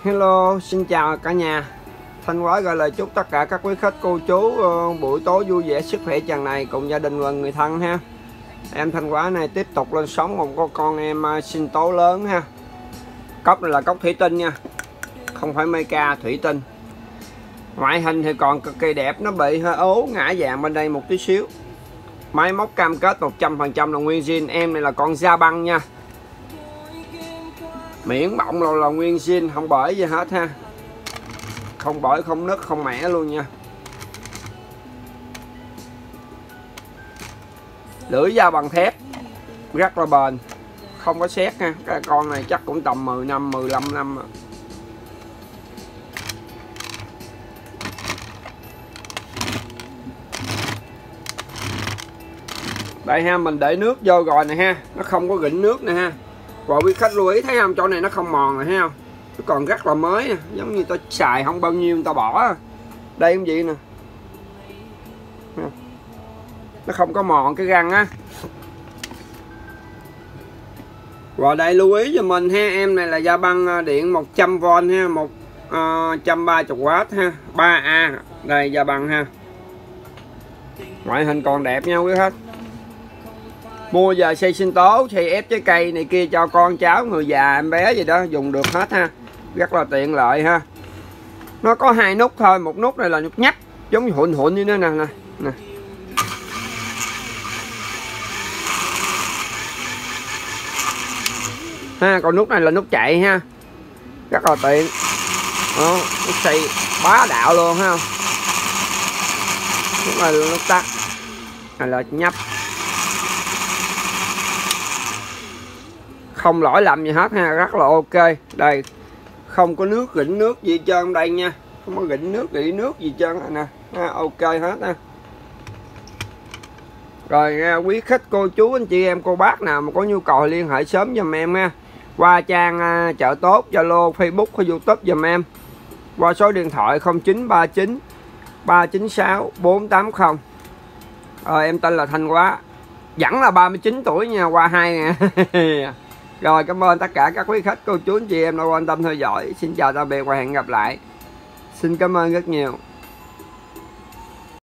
Hello, xin chào cả nhà. Thanh Quái gửi lời chúc tất cả các quý khách cô chú buổi tối vui vẻ, sức khỏe tràn đầy cùng gia đình và người thân ha. Em Thanh Quái này tiếp tục lên sóng một con em sinh tố lớn ha. Cốc này là cốc thủy tinh nha, không phải mica, thủy tinh. Ngoại hình thì còn cực kỳ đẹp, nó bị hơi ố ngã dạng bên đây một tí xíu. Máy móc cam kết 100% là nguyên zin. Em này là con da băng nha, miễn bọng là nguyên zin, không bể gì hết ha, không bể, không nứt, không mẻ luôn nha. Lưỡi da bằng thép, rất là bền, không có sét ha. Cái con này chắc cũng tầm 10 năm 15 năm rồi. Đây ha, mình để nước vô rồi nè ha, nó không có gỉnh nước nè ha. Rồi quý khách lưu ý thấy không, chỗ này nó không mòn nè, thấy không? Nó còn rất là mới nè, giống như ta xài không bao nhiêu người ta bỏ. Đây cũng vậy nè, nó không có mòn cái răng á. Rồi đây lưu ý cho mình ha, em này là da băng điện 100V ha, 130W ha, 3A. Đây da băng ha, ngoại hình còn đẹp nha quý khách. Mua giờ xây sinh tố, xây ép trái cây này kia cho con cháu, người già, em bé gì đó dùng được hết ha, rất là tiện lợi ha. Nó có 2 nút thôi, một nút này là nút nhấp giống như hụn như thế này nè nè. Ha, còn nút này là nút chạy ha, rất là tiện. Đó, nút xây bá đạo luôn ha. Nút này là nút tắt, này là nhấp, không lỗi lầm gì hết ha, rất là ok. Đây không có nước gỉnh nước gì trơn đây nha, không có gỉnh nước gỉ nước gì trơn nè ha, ok hết ha. Rồi quý khách cô chú anh chị em cô bác nào mà có nhu cầu liên hệ sớm giùm em ha, qua trang Chợ Tốt, Zalo, Facebook hay YouTube giùm em, qua số điện thoại 0939 396 480. Em tên là Thanh Quái, vẫn là 39 tuổi nha, qua 2 nè. Rồi cảm ơn tất cả các quý khách cô chú anh chị em đã quan tâm theo dõi. Xin chào tạm biệt và hẹn gặp lại. Xin cảm ơn rất nhiều.